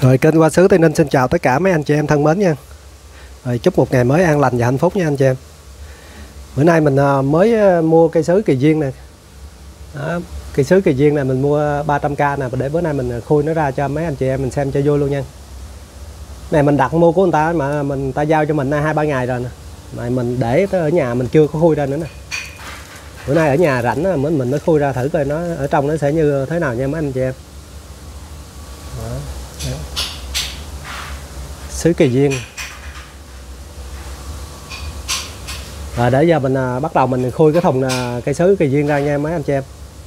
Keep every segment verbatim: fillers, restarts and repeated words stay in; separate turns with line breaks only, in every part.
Rồi kênh Hoa Sứ Tây Ninh xin chào tất cả mấy anh chị em thân mến nha. Rồi chúc một ngày mới an lành và hạnh phúc nha anh chị em. Bữa nay mình mới mua cây sứ kỳ duyên nè. Đó, cây sứ kỳ duyên này mình mua ba trăm k nè, để bữa nay mình khui nó ra cho mấy anh chị em mình xem cho vui luôn nha. Này mình đặt mua của người ta mà mình ta giao cho mình hai ba ngày rồi nè. Này mình để tới ở nhà mình chưa có khui ra nữa nè. Bữa nay ở nhà rảnh mình mình mới khui ra thử coi nó ở trong nó sẽ như thế nào nha mấy anh chị em. Đó. Sứ kỳ duyên. Rồi để giờ mình à, bắt đầu mình khui cái thùng à, cây sứ kỳ duyên ra nha mấy anh chị em.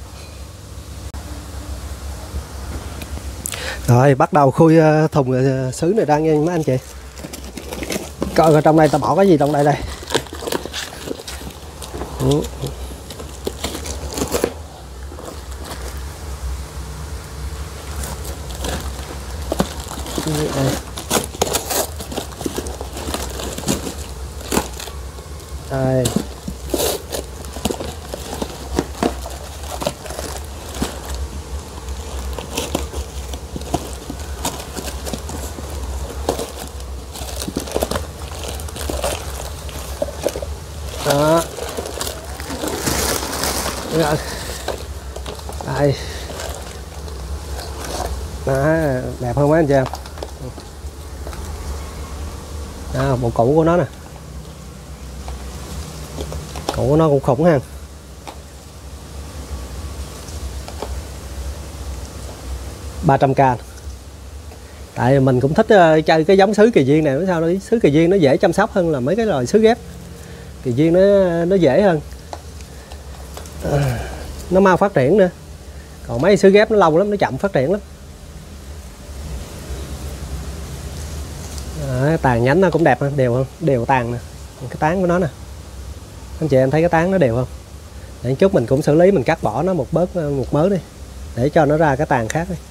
Rồi bắt đầu khui à, thùng à, sứ này ra nha mấy anh chị. Coi coi trong đây ta bỏ cái gì trong đây đây. Ừ. Đây. Đó. Đây. Đó, đẹp không mấy anh chị em? Đó, bộ cũ của nó nè. Cũ của nó cũng khủng ha. ba trăm k. Tại mình cũng thích uh, chơi cái giống sứ kỳ duyên này, sao đó sứ kỳ duyên nó dễ chăm sóc hơn là mấy cái loại sứ ghép. Kỳ duyên nó nó dễ hơn. À, nó mau phát triển nữa. Còn mấy sứ ghép nó lâu lắm, nó chậm phát triển lắm. À, tàn nhánh nó cũng đẹp hơn, đều không? Đều tàn nè. Cái tán của nó nè. Anh chị em thấy cái tán nó đều không? Để chút mình cũng xử lý, mình cắt bỏ nó một bớt một mớ đi để cho nó ra cái tàn khác đi.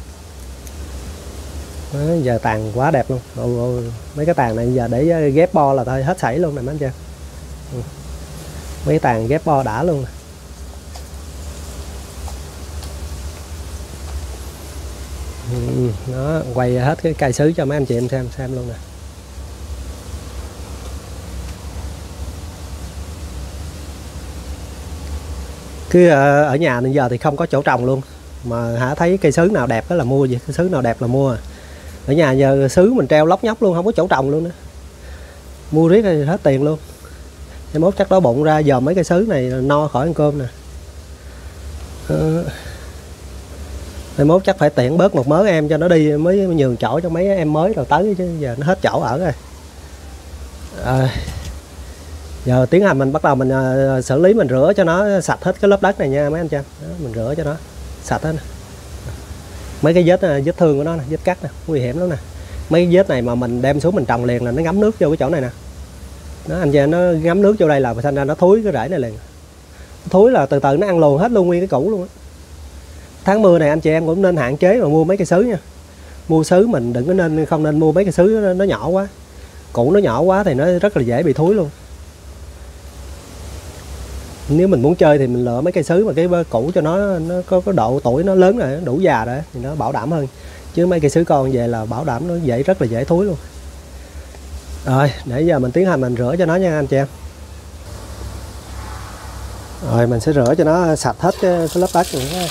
Đó, giờ tàn quá đẹp luôn. Ồ, ồ, mấy cái tàn này giờ để ghép bo là thôi hết sảy luôn nè mấy anh chị. Ừ. Mấy cái tàn ghép bo đã luôn nè. Ừ, nó quay hết cái cây sứ cho mấy anh chị em xem xem luôn nè. Cứ ở nhà bây giờ thì không có chỗ trồng luôn, mà hả thấy cây sứ nào đẹp đó là mua, gì cây sứ nào đẹp là mua. Ở nhà giờ sứ mình treo lóc nhóc luôn, không có chỗ trồng luôn nữa, mua riết thì hết tiền luôn. Em mốt chắc đói bụng ra dòm mấy cây sứ này no khỏi ăn cơm nè. Em mốt chắc phải tiện bớt một mớ em cho nó đi mới nhường chỗ cho mấy em mới rồi tới, chứ giờ nó hết chỗ ở rồi. À, giờ tiến hành mình bắt đầu mình uh, xử lý, mình rửa cho nó sạch hết cái lớp đất này nha mấy anh chị em. Đó, mình rửa cho nó sạch hết nè. Mấy cái vết vết thương của nó nè, vết cắt nè, nguy hiểm lắm nè. Mấy cái vết này mà mình đem xuống mình trồng liền là nó ngấm nước vô cái chỗ này nè. Nó anh chị em, nó ngấm nước vô đây là thành ra nó thúi cái rễ này liền. Thúi là từ từ nó ăn luồn hết luôn nguyên cái củ luôn á. Tháng mưa này anh chị em cũng nên hạn chế mà mua mấy cây sứ nha. Mua sứ mình đừng có nên không nên mua mấy cây sứ nó, nó nhỏ quá. Củ nó nhỏ quá thì nó rất là dễ bị thúi luôn. Nếu mình muốn chơi thì mình lựa mấy cây sứ mà cái củ cho nó nó có cái độ tuổi nó lớn rồi, đủ già rồi thì nó bảo đảm hơn. Chứ mấy cây sứ con về là bảo đảm nó dễ rất là dễ thúi luôn. Rồi, để giờ mình tiến hành mình rửa cho nó nha anh chị em. Rồi mình sẽ rửa cho nó sạch hết cái, cái lớp đất này.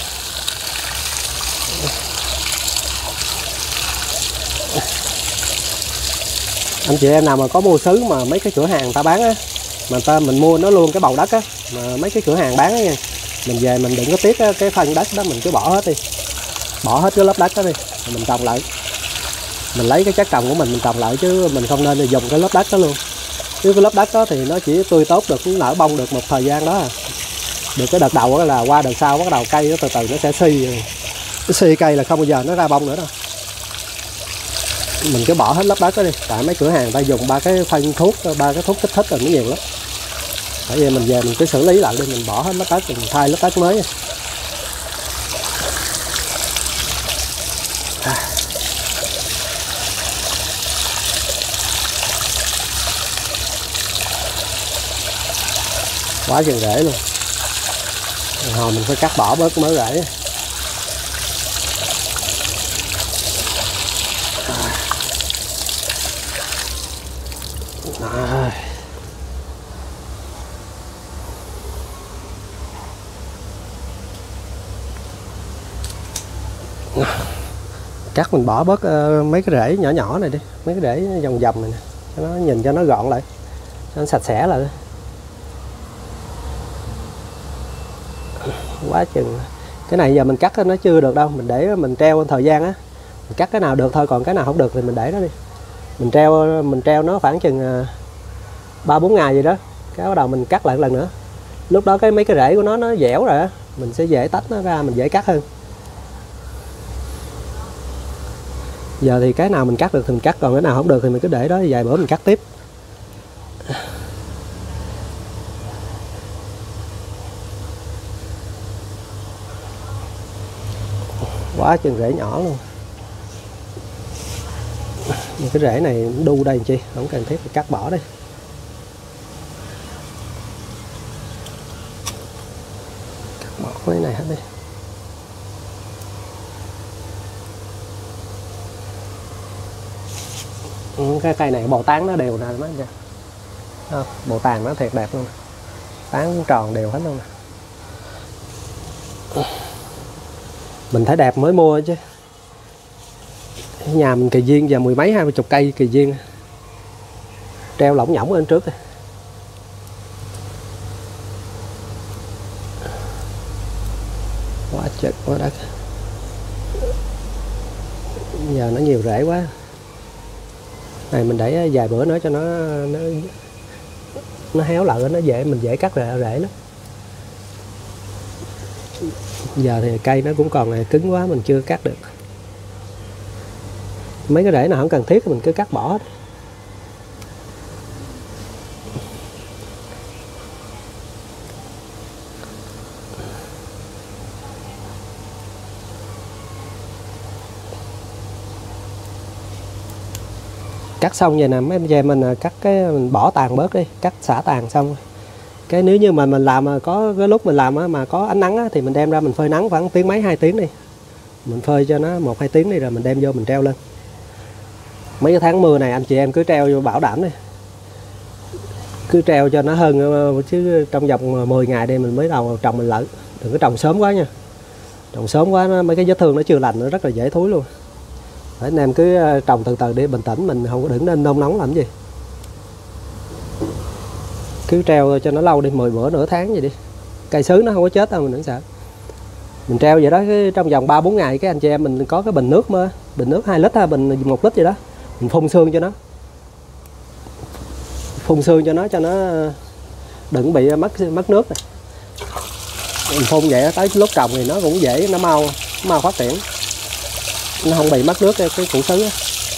Anh chị em nào mà có mua sứ mà mấy cái cửa hàng ta bán á, mà ta mình mua nó luôn cái bầu đất á, mà mấy cái cửa hàng bán á nha, mình về mình đừng có tiếc cái phân đất đó, mình cứ bỏ hết đi, bỏ hết cái lớp đất đó đi, mình trồng lại, mình lấy cái chất trồng của mình mình trồng lại, chứ mình không nên dùng cái lớp đất đó luôn. Chứ cái lớp đất đó thì nó chỉ tươi tốt được, nở bông được một thời gian đó à. Được cái đợt đầu là qua đợt sau bắt đầu cây nó từ từ nó sẽ suy, cái suy cây là không bao giờ nó ra bông nữa đâu. Mình cứ bỏ hết lớp đất đó đi, tại mấy cửa hàng ta dùng ba cái phân thuốc, ba cái thuốc kích thích rồi nó nhiều lắm. Bởi vì mình về mình cứ xử lý lại đi, mình bỏ hết lớp đất, mình thay lớp đất mới. Quá chừng rễ luôn. Hồi mình phải cắt bỏ bớt mớ rễ. À. Cắt mình bỏ bớt uh, mấy cái rễ nhỏ nhỏ này đi, mấy cái rễ vòng vòng này nè, cho nó nhìn cho nó gọn lại, cho nó sạch sẽ lại. Quá chừng. Cái này giờ mình cắt nó chưa được đâu, mình để mình treo thời gian á, mình cắt cái nào được thôi, còn cái nào không được thì mình để nó đi. Mình treo mình treo nó khoảng chừng ba bốn ngày gì đó, cái bắt đầu mình cắt lại một lần nữa. Lúc đó cái mấy cái rễ của nó nó dẻo rồi á, mình sẽ dễ tách nó ra, mình dễ cắt hơn. Giờ thì cái nào mình cắt được thì mình cắt, còn cái nào không được thì mình cứ để đó vài bữa mình cắt tiếp. Quá chừng rễ nhỏ luôn. Nhưng cái rễ này đu đây làm chi, không cần thiết phải cắt bỏ đi. Cắt bỏ cái này hết đi. Cái cây này bồ tán nó đều nè mấy anh. Không, bộ tàn nó thiệt đẹp luôn, tán tròn đều hết luôn nè. Mình thấy đẹp mới mua chứ, nhà mình kỳ duyên và mười mấy hai mươi chục cây kỳ duyên treo lỏng nhỏng lên trước. Quá trời quá đất, giờ nó nhiều rễ quá. Này mình để vài bữa nữa cho nó nó nó héo lại, nó dễ, mình dễ cắt rễ rễ lắm. Giờ thì cây nó cũng còn này cứng quá, mình chưa cắt được. Mấy cái rễ nào không cần thiết thì mình cứ cắt bỏ. Cắt xong vậy nè mấy anh chị em, mình cắt cái mình bỏ tàn bớt đi, cắt xả tàn xong. Cái nếu như mà mình làm mà có cái lúc mình làm mà có ánh nắng á, thì mình đem ra mình phơi nắng khoảng tiếng mấy hai tiếng đi. Mình phơi cho nó một hai tiếng đi rồi mình đem vô mình treo lên. Mấy cái tháng mưa này anh chị em cứ treo vô bảo đảm đi. Cứ treo cho nó hơn, chứ trong vòng mười ngày đi mình mới đầu trồng mình lỡ. Đừng có trồng sớm quá nha. Trồng sớm quá nó, mấy cái vết thương nó chưa lành nó rất là dễ thúi luôn. Đấy, anh em cứ trồng từ từ đi, bình tĩnh, mình không có đừng nên nôn nóng làm gì. Cứ treo cho nó lâu đi, mười bữa nửa tháng vậy đi. Cây sứ nó không có chết đâu, mình đừng sợ. Mình treo vậy đó, cái trong vòng ba bốn ngày cái anh chị em mình có cái bình nước mơ, bình nước hai lít hay bình một lít vậy đó. Mình phun sương cho nó. Phun sương cho nó cho nó đừng bị mất mất nước này. Mình phun vậy đó, tới lúc trồng thì nó cũng dễ, nó mau nó mau phát triển. Nó không bị mất nước cái, cái củ sứ á.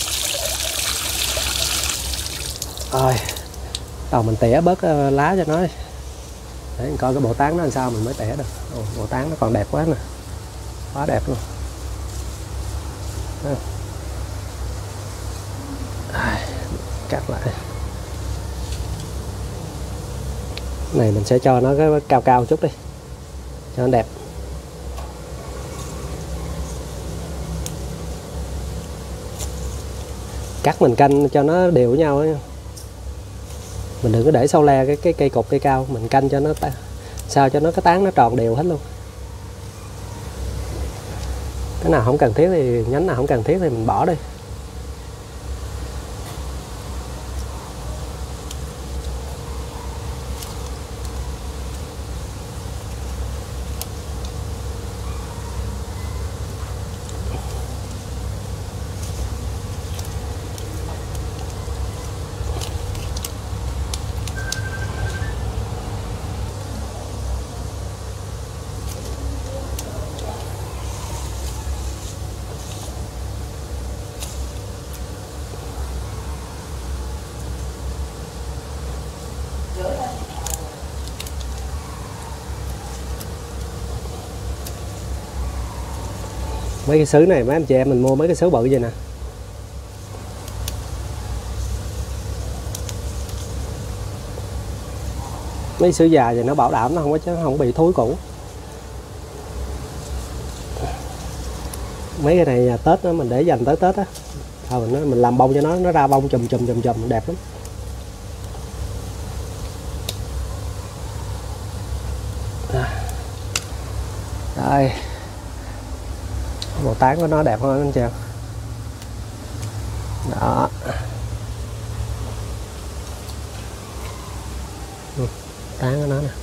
Rồi. Đầu mình tỉa bớt lá cho nó đi. Để mình coi cái bộ tán nó làm sao mình mới tỉa được. Ồ, bộ tán nó còn đẹp quá nè, quá đẹp luôn. À, cắt lại. Này mình sẽ cho nó cái cao cao chút đi cho nó đẹp. Cắt mình canh cho nó đều với nhau ấy. Mình đừng có để sâu le cái cái cây cột cây cao, mình canh cho nó sao cho nó cái tán nó tròn đều hết luôn. Cái nào không cần thiết thì nhánh nào không cần thiết thì mình bỏ đi. Mấy cái sứ này mấy anh chị em mình mua mấy cái sứ bự vậy nè. Mấy sứ già thì nó bảo đảm nó không có chứ không bị thối củ. Mấy cái này Tết đó, mình để dành tới Tết á. Thôi mình mình làm bông cho nó nó ra bông chùm chùm chùm chùm đẹp lắm. Đây, màu tán của nó đẹp hơn anh chị em. Đó, tán của nó nè.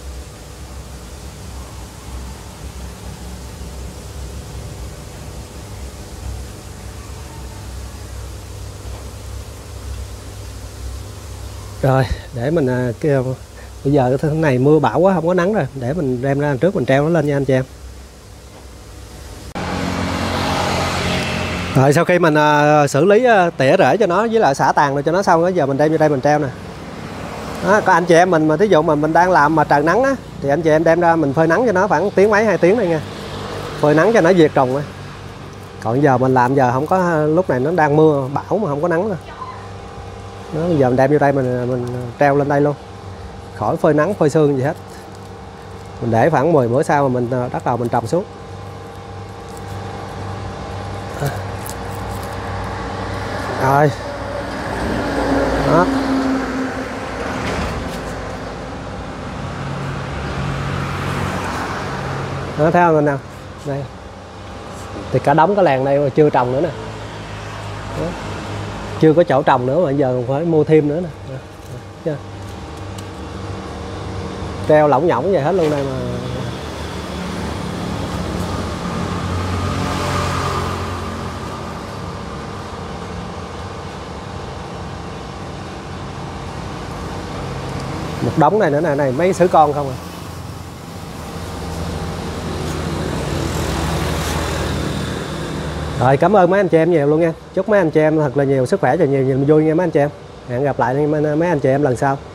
Rồi để mình kêu bây giờ cái này mưa bão quá không có nắng rồi, để mình đem ra trước mình treo nó lên nha anh chị em. Rồi sau khi mình uh, xử lý uh, tỉa rễ cho nó với lại xả tàn rồi cho nó xong, giờ mình đem vô đây mình treo nè. Đó, có anh chị em mình mà thí dụ mà mình đang làm mà trời nắng á, thì anh chị em đem ra mình phơi nắng cho nó khoảng tiếng mấy hai tiếng đây nha, phơi nắng cho nó diệt trùng á. Còn giờ mình làm giờ không có, lúc này nó đang mưa bão mà không có nắng nữa. Đó, giờ mình đem vô đây mình mình treo lên đây luôn, khỏi phơi nắng phơi sương gì hết. Mình để khoảng mười bữa sau mà mình bắt đầu mình trồng xuống. Rồi đó, đó thấy không anh nào, đây thì cả đống cái làng đây mà chưa trồng nữa nè. Đó, chưa có chỗ trồng nữa mà giờ còn phải mua thêm nữa nè. Đó, treo lỏng nhỏng vậy hết luôn đây mà. Một đống này nữa nè, này mấy sữa con không à. Rồi cảm ơn mấy anh chị em nhiều luôn nha. Chúc mấy anh chị em thật là nhiều sức khỏe và nhiều niềm vui nha mấy anh chị em. Hẹn gặp lại mấy anh chị em lần sau.